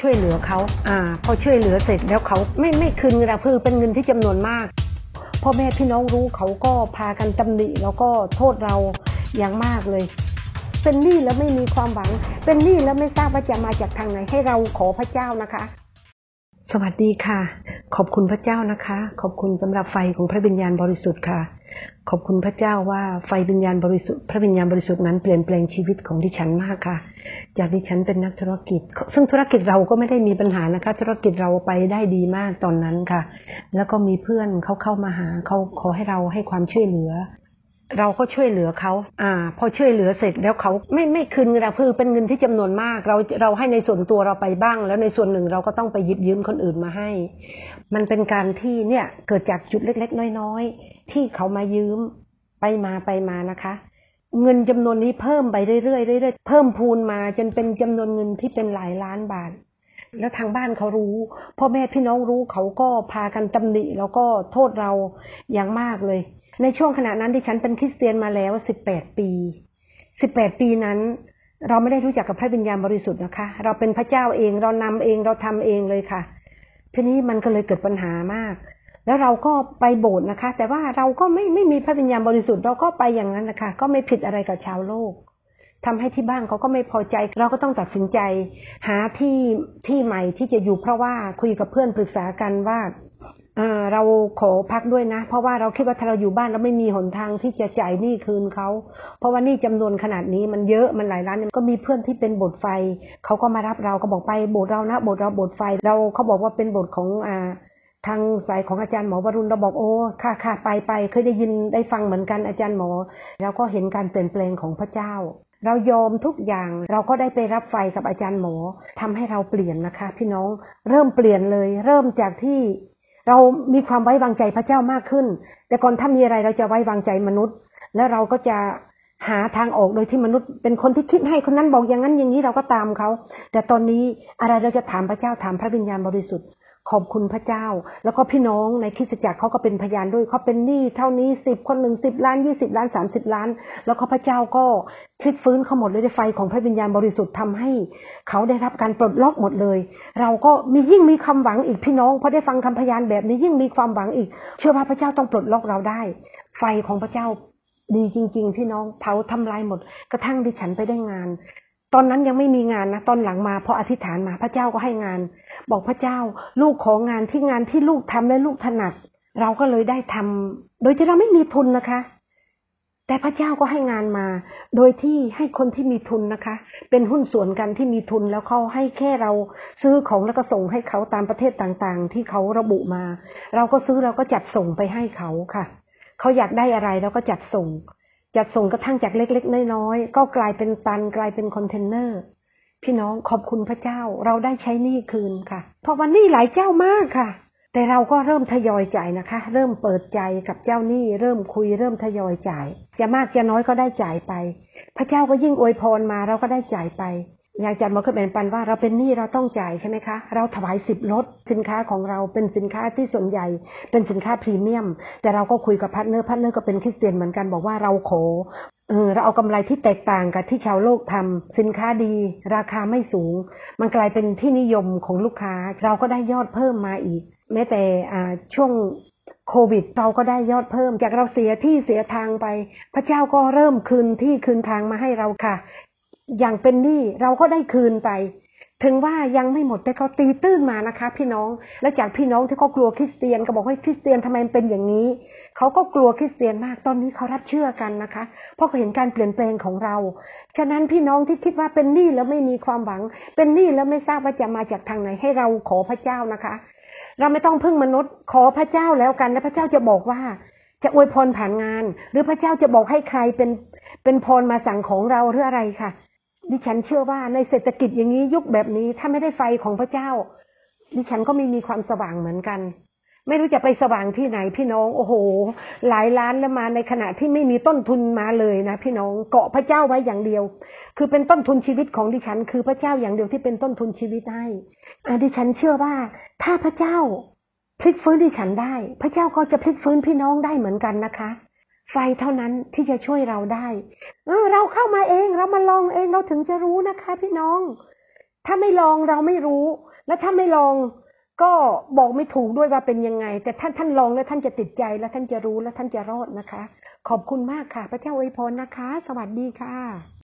ช่วยเหลือเขาพอช่วยเหลือเสร็จแล้วเขาไม่คืนเราคือเป็นเงินที่จำนวนมากพ่อแม่พี่น้องรู้เขาก็พากันตำหนิแล้วก็โทษเราอย่างมากเลยเป็นหนี้แล้วไม่มีความหวังเป็นหนี้แล้วไม่ทราบว่าจะมาจากทางไหนให้เราขอพระเจ้านะคะสวัสดีค่ะขอบคุณพระเจ้านะคะขอบคุณสำหรับไฟของพระวิญญาณบริสุทธิ์ค่ะขอบคุณพระเจ้าว่าไฟวิญญาณบริสุทธิ์พระวิญญาณบริสุทธิ์นั้นเปลี่ยนแปลงชีวิตของดิฉันมากค่ะจากดิฉันเป็นนักธุรกิจซึ่งธุรกิจเราก็ไม่ได้มีปัญหานะคะธุรกิจเราไปได้ดีมากตอนนั้นค่ะแล้วก็มีเพื่อนเขาเข้ามาหาเขาขอให้เราให้ความช่วยเหลือเราก็ช่วยเหลือเขาพอช่วยเหลือเสร็จแล้วเขาไม่คืนเราคือเป็นเงินที่จำนวนมากเราให้ในส่วนตัวเราไปบ้างแล้วในส่วนหนึ่งเราก็ต้องไปหยิบยืมคนอื่นมาให้มันเป็นการที่เนี่ยเกิดจากจุดเล็กๆน้อยๆที่เขามายืมไปมานะคะเงินจำนวนนี้เพิ่มไปเรื่อยๆเพิ่มพูนมาจนเป็นจำนวนเงินที่เป็นหลายล้านบาทแล้วทางบ้านเขารู้พ่อแม่พี่น้องรู้เขาก็พากันตำหนิแล้วก็โทษเราอย่างมากเลยในช่วงขณะนั้นที่ฉันเป็นคริสเตียนมาแล้ว18 ปีนั้นเราไม่ได้รู้จักกับพระวิญญาณบริสุทธิ์นะคะเราเป็นพระเจ้าเองเรานำเองเราทำเองเลยค่ะทีนี้มันก็เลยเกิดปัญหามากแล้วเราก็ไปโบสถ์นะคะแต่ว่าเราก็ไม่มีพระวิญญาณบริสุทธิ์เราก็ไปอย่างนั้นนะคะก็ไม่ผิดอะไรกับชาวโลกทำให้ที่บ้านเขาก็ไม่พอใจเราก็ต้องตัดสินใจหาที่ใหม่ที่จะอยู่เพราะว่าคุยกับเพื่อนปรึกษากันว่าเราขอพักด้วยนะเพราะว่าเราคิดว่าถ้าเราอยู่บ้านเราไม่มีหนทางที่จะจ่ายหนี้คืนเขาเพราะว่านี่จำนวนขนาดนี้มันเยอะมันหลายล้านก็มีเพื่อนที่เป็นโบสถ์ไฟเขาก็มารับเราก็บอกไปโบสถ์เรานะโบสถ์เราโบสถ์ไฟเราเขาบอกว่าเป็นโบสถ์ของทางสายของอาจารย์หมอวรุณเราบอกโอ้ค่ะไปเคยได้ยินได้ฟังเหมือนกันอาจารย์หมอเราก็เห็นการเปลี่ยนแปลงของพระเจ้าเรายอมทุกอย่างเราก็ได้ไปรับไฟกับอาจารย์หมอทำให้เราเปลี่ยนนะคะพี่น้องเริ่มเปลี่ยนเลยเริ่มจากที่เรามีความไว้วางใจพระเจ้ามากขึ้นแต่ก่อนถ้ามีอะไรเราจะไว้วางใจมนุษย์แล้วเราก็จะหาทางออกโดยที่มนุษย์เป็นคนที่คิดให้คนนั้นบอกอย่างนั้นอย่างนี้เราก็ตามเขาแต่ตอนนี้อะไรเราจะถามพระเจ้าถามพระวิญญาณบริสุทธิ์ขอบคุณพระเจ้าแล้วก็พี่น้องในคริสตจักรเขาก็เป็นพยานด้วยเขาเป็นหนี้เท่านี้10คน10 ล้าน20 ล้าน30 ล้านแล้วก็พระเจ้าก็พลิกฟื้นเขาหมดเลยด้วยไฟของพระวิญญาณบริสุทธิ์ทำให้เขาได้รับการปลดล็อกหมดเลยเราก็ยิ่งมีความหวังอีกพี่น้องพอได้ฟังคำพยานแบบนี้ยิ่งมีความหวังอีกเชื่อว่าพระเจ้าต้องปลดล็อกเราได้ไฟของพระเจ้าดีจริงๆพี่น้องเผาทำลายหมดกระทั่งดิฉันไปได้งานตอนนั้นยังไม่มีงานนะตอนหลังมาพออธิษฐานมาพระเจ้าก็ให้งานบอกพระเจ้าลูกของานที่ลูกทำและลูกถนัดเราก็เลยได้ทำโดยที่เราไม่มีทุนนะคะแต่พระเจ้าก็ให้งานมาโดยที่ให้คนที่มีทุนนะคะเป็นหุ้นส่วนกันที่มีทุนแล้วเขาให้แค่เราซื้อของแล้วก็ส่งให้เขาตามประเทศต่างๆที่เขาระบุมาเราก็ซื้อเราก็จัดส่งไปให้เขาค่ะเขาอยากได้อะไรเราก็จัดส่งกระทั่งจากเล็กๆน้อยๆก็กลายเป็นตันกลายเป็นคอนเทนเนอร์พี่น้องขอบคุณพระเจ้าเราได้ใช้หนี้คืนค่ะเพราะวันนี้หลายเจ้ามากค่ะแต่เราก็เริ่มทยอยจ่ายนะคะเริ่มเปิดใจกับเจ้าหนี้เริ่มคุยเริ่มทยอยจ่ายจะมากจะน้อยก็ได้จ่ายไปพระเจ้าก็ยิ่งอวยพรมาเราก็ได้จ่ายไปอย่างอาจารย์หมอเคยแบ่งปันว่าเราเป็นหนี้เราต้องจ่ายใช่ไหมคะเราถวาย10 ลดสินค้าของเราเป็นสินค้าที่ส่วนใหญ่เป็นสินค้าพรีเมียมแต่เราก็คุยกับพาร์ทเนอร์ก็เป็นคริสเตียนเหมือนกันบอกว่าเราขอเราเอากำไรที่แตกต่างกับที่ชาวโลกทำสินค้าดีราคาไม่สูงมันกลายเป็นที่นิยมของลูกค้าเราก็ได้ยอดเพิ่มมาอีกแม้แต่ช่วงโควิดเราก็ได้ยอดเพิ่มจากเราเสียที่เสียทางไปพระเจ้าก็เริ่มคืนที่คืนทางมาให้เราค่ะอย่างเป็นหนี้เราก็ได้คืนไปถึงว่ายังไม่หมดแต่เขาตีตื้นมานะคะพี่น้องและจากพี่น้องที่เขากลัวคริสเตียนก็บอกให้คริสเตียนทำไมเป็นอย่างนี้เขาก็กลัวคริสเตียนมากตอนนี้เขารับเชื่อกันนะคะเพราะเขาเห็นการเปลี่ยนแปลงของเราฉะนั้นพี่น้องที่คิดว่าเป็นหนี้แล้วไม่มีความหวังเป็นหนี้แล้วไม่ทราบว่าจะมาจากทางไหนให้เราขอพระเจ้านะคะเราไม่ต้องพึ่งมนุษย์ขอพระเจ้าแล้วกันและพระเจ้าจะบอกว่าจะอวยพรผ่านงานหรือพระเจ้าจะบอกให้ใครเป็นพรมาสั่งของเราหรืออะไรค่ะดิฉันเชื่อว่าในเศรษฐกิจอย่างนี้ยุคแบบนี้ถ้าไม่ได้ไฟของพระเจ้าดิฉันก็ไม่มีความสว่างเหมือนกันไม่รู้จะไปสว่างที่ไหนพี่น้องโอ้โหหลายล้านแล้วมาในขณะที่ไม่มีต้นทุนมาเลยนะพี่น้องเกาะพระเจ้าไว้อย่างเดียวคือเป็นต้นทุนชีวิตของดิฉันคือพระเจ้าอย่างเดียวที่เป็นต้นทุนชีวิตให้ดิฉันเชื่อว่าถ้าพระเจ้าพลิกฟื้นดิฉันได้พระเจ้าก็จะพลิกฟื้นพี่น้องได้เหมือนกันนะคะไฟเท่านั้นที่จะช่วยเราได้เราเข้ามาเองเรามาลองเองเราถึงจะรู้นะคะพี่น้องถ้าไม่ลองเราไม่รู้และถ้าไม่ลองก็บอกไม่ถูกด้วยว่าเป็นยังไงแต่ท่านลองแล้วท่านจะติดใจและท่านจะรู้และท่านจะรอดนะคะขอบคุณมากค่ะพระเจ้าอวยพรนะคะสวัสดีค่ะ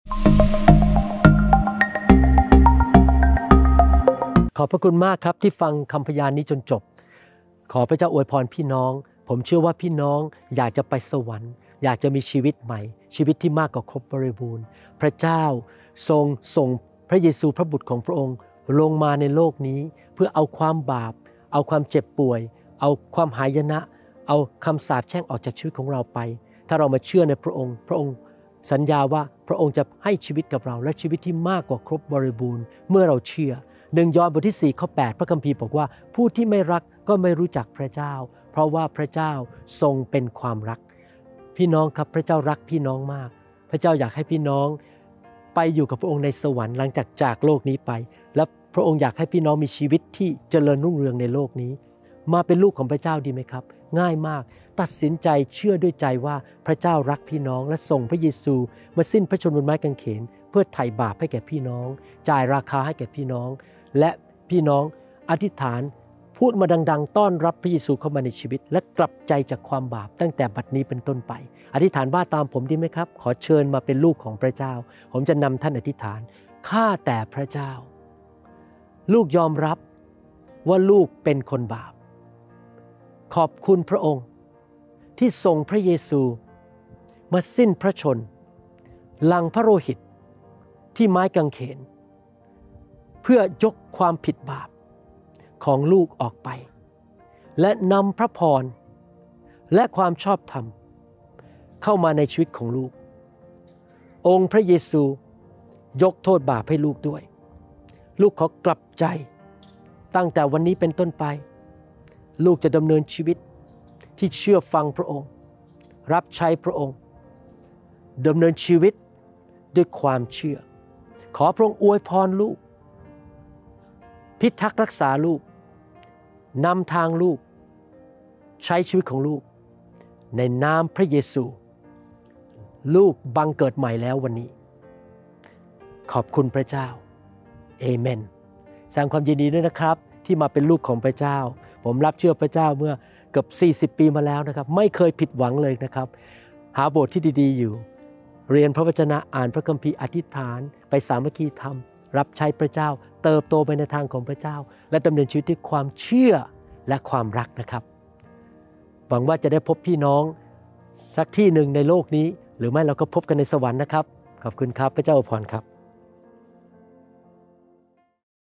ขอบพระคุณมากครับที่ฟังคำพยานนี้จนจบขอพระเจ้าอวยพรพี่น้องผมเชื่อว่าพี่น้องอยากจะไปสวรรค์อยากจะมีชีวิตใหม่ชีวิตที่มากกว่าครบบริบูรณ์พระเจ้าทรงส่งพระเยซูพระบุตรของพระองค์ลงมาในโลกนี้เพื่อเอาความบาปเอาความเจ็บป่วยเอาความหายนะเอาคำสาปแช่งออกจากชีวิตของเราไปถ้าเรามาเชื่อในพระองค์พระองค์สัญญาว่าพระองค์จะให้ชีวิตกับเราและชีวิตที่มากกว่าครบบริบูรณ์เมื่อเราเชื่อ1 ยอห์นบทที่4ข้อ8พระคัมภีร์บอกว่าผู้ที่ไม่รักก็ไม่รู้จักพระเจ้าเพราะว่าพระเจ้าทรงเป็นความรักพี่น้องครับพระเจ้ารักพี่น้องมากพระเจ้าอยากให้พี่น้องไปอยู่กับพระองค์ในสวรรค์หลังจากโลกนี้ไปและพระองค์อยากให้พี่น้องมีชีวิตที่เจริญรุ่งเรืองในโลกนี้มาเป็นลูกของพระเจ้าดีไหมครับง่ายมากตัดสินใจเชื่อด้วยใจว่าพระเจ้ารักพี่น้องและส่งพระเยซูมาสิ้นพระชนม์บนไม้กางเขนเพื่อไถ่บาปให้แก่พี่น้องจ่ายราคาให้แก่พี่น้องและพี่น้องอธิษฐานพูดมาดังๆต้อนรับพระเยซูเข้ามาในชีวิตและกลับใจจากความบาปตั้งแต่บัดนี้เป็นต้นไปอธิษฐานว่าตามผมดีไหมครับขอเชิญมาเป็นลูกของพระเจ้าผมจะนำท่านอธิษฐานข้าแต่พระเจ้าลูกยอมรับว่าลูกเป็นคนบาปขอบคุณพระองค์ที่ส่งพระเยซูมาสิ้นพระชนม์หลั่งพระโลหิตที่ไม้กางเขนเพื่อยกความผิดบาปของลูกออกไปและนำพระพรและความชอบธรรมเข้ามาในชีวิตของลูกองค์พระเยซูยกโทษบาปให้ลูกด้วยลูกขอกลับใจตั้งแต่วันนี้เป็นต้นไปลูกจะดำเนินชีวิตที่เชื่อฟังพระองค์รับใช้พระองค์ดำเนินชีวิตด้วยความเชื่อขอพระองค์อวยพรลูกพิทักษ์รักษาลูกนำทางลูกใช้ชีวิตของลูกในนามพระเยซูลูกบังเกิดใหม่แล้ววันนี้ขอบคุณพระเจ้าเอเมนแสดงความยินดีด้วยนะครับที่มาเป็นลูกของพระเจ้าผมรับเชื่อพระเจ้าเมื่อเกือบ40 ปีมาแล้วนะครับไม่เคยผิดหวังเลยนะครับหาโบสถ์ที่ดีๆอยู่เรียนพระวจนะอ่านพระคัมภีร์อธิษฐานไปสามัคคีธรรมรับใช้พระเจ้าเติบโตไปในทางของพระเจ้าและดำเนินชีวิตด้วยความเชื่อและความรักนะครับหวังว่าจะได้พบพี่น้องสักที่หนึ่งในโลกนี้หรือไม่เราก็พบกันในสวรรค์นะครับขอบคุณครับพระเจ้าอวยพรครับ